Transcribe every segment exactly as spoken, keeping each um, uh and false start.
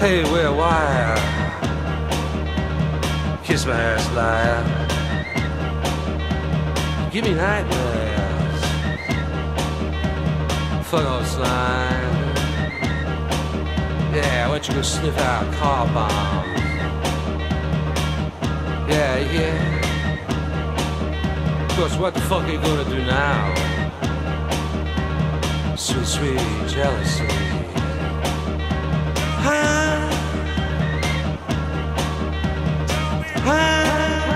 Hey, wear a wire. Kiss my ass, liar. Give me nightmares. Fuck off, slime. Yeah, why don't you go sniff out car bombs? Yeah, yeah. Of course, what the fuck are you gonna do now? Sweet, sweet jealousy. Ah. Ah.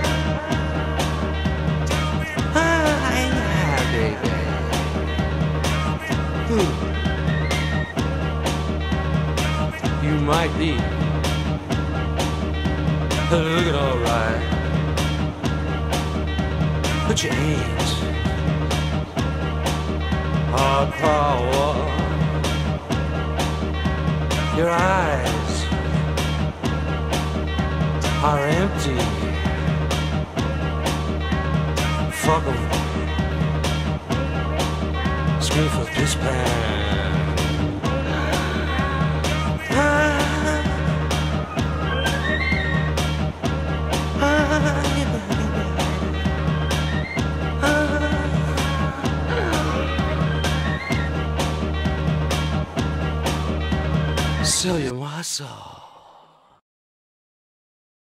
Ah, yeah, baby. Ooh. You might be looking alright, but you ain't. Hard power. Your eyes are empty. Fuck 'em. Scream for piss pan. Ah. Sell your muscle.